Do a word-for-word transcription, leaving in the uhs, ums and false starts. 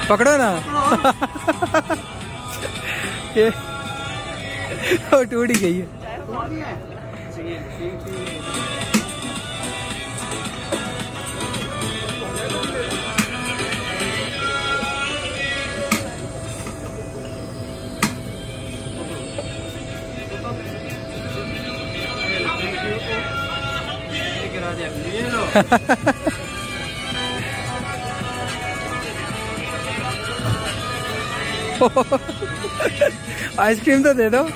पकड़ो ना। ये वो टूट ही गई है। आइसक्रीम तो दे दो।